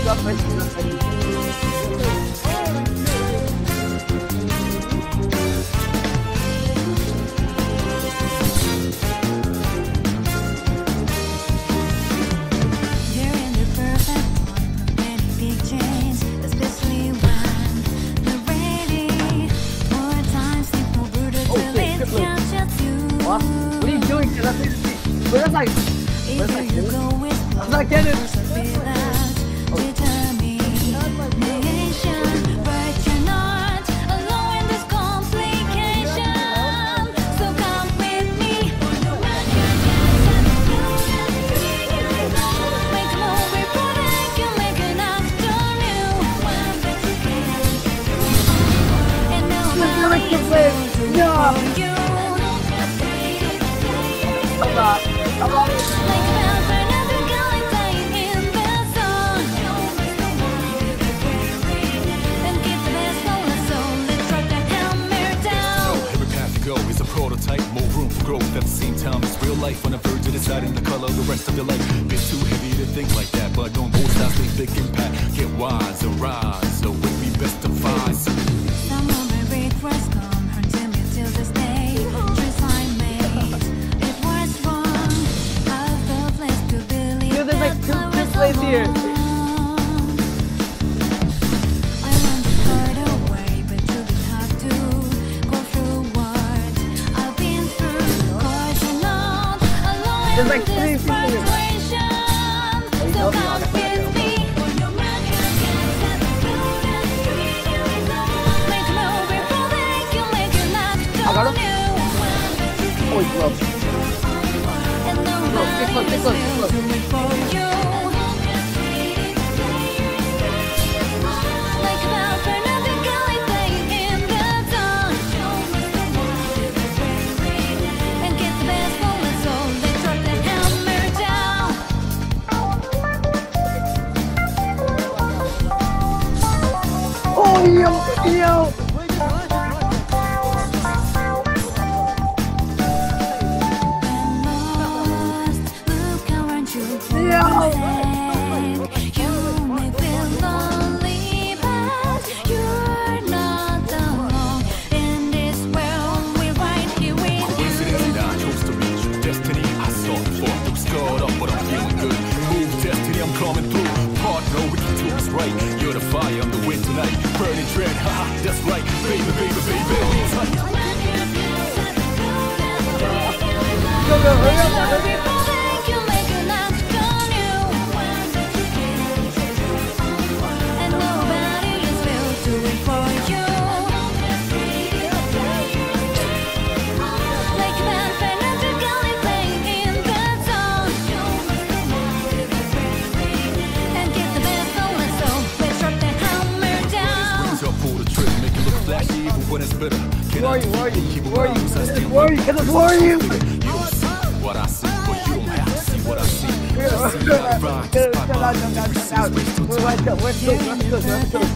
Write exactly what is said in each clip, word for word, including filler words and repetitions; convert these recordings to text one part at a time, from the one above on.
What? What are you doing? Where's like? Where's like? I'm not getting it. At the same time, it's real life on the verge of deciding the color of the rest of your life. Bit too heavy to think like that, but don't both sides make big impact. Get wise and rise, so it be best to find. Some of my regrets come haunting me till this day. Choice I made, it was wrong. I felt blessed to believe Dude, there's like two that I was plays here. alone. I want to start away, but you did have to go through what I've been through. Cause you're not alone There's like in three this people here. frustration. So come with me. Agora? Oi, close. Close, get close, get close, get close. Oh, yo, yo! You're the fire, I'm the wind tonight. Burning dread, haha, that's right. Baby, baby, baby. Go, go, hurry up, hurry up. When it's bitter, can Who are I you? Who are you? keep Who are you? around, so I still Who are you? Who are you? You don't see what I see, but you don't have to see what I see. Just see how I ride, Get spot out, my get out, secrets, out. waste no Where's time. the Where's the Where's the Where's the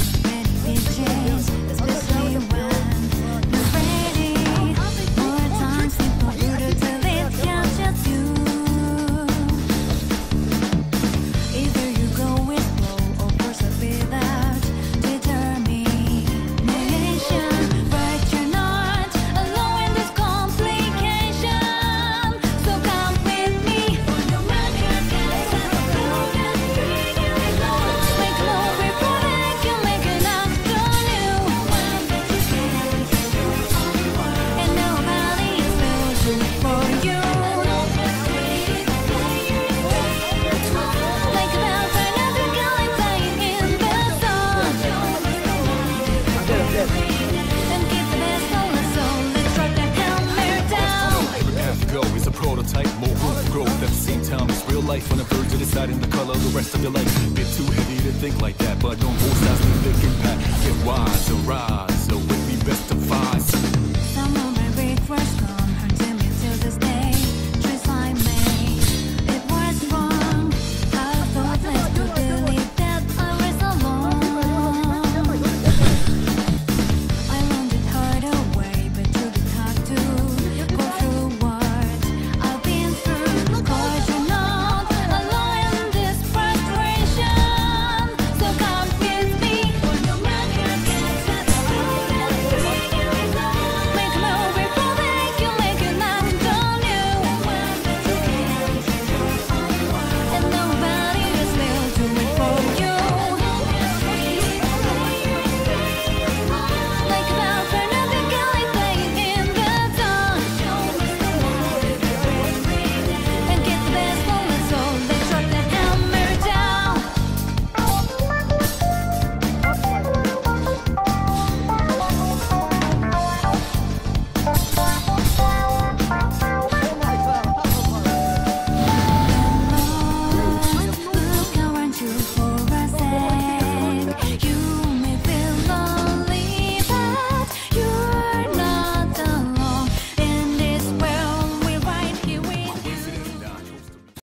life on the verge of deciding the color of the rest of your life. Bit too heavy to think like that, but don't both sides make big impact. Get wise and rise, so it be best to find.